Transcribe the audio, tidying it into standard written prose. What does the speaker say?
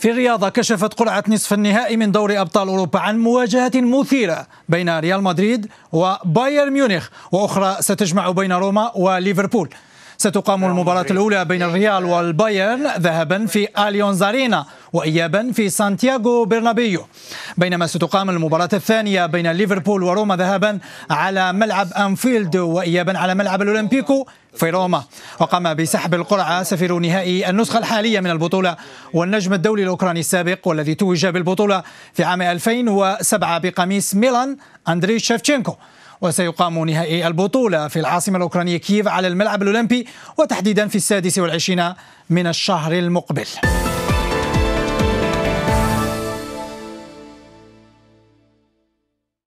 في الرياضة كشفت قرعة نصف النهائي من دوري أبطال أوروبا عن مواجهة مثيرة بين ريال مدريد وبايرن ميونخ، وأخرى ستجمع بين روما وليفربول. ستقام المباراة الأولى بين الريال والبايرن ذهبا في أليونز أرينا وإيابا في سانتياغو برنابيو، بينما ستقام المباراة الثانية بين ليفربول وروما ذهبا على ملعب أنفيلد وإيابا على ملعب الأولمبيكو في روما. وقام بسحب القرعة سفير نهائي النسخة الحالية من البطولة والنجم الدولي الأوكراني السابق والذي توج بالبطولة في عام 2007 بقميص ميلان أندري شيفتشينكو. وسيقام نهائي البطولة في العاصمة الأوكرانية كييف على الملعب الأولمبي، وتحديدا في 26 من الشهر المقبل.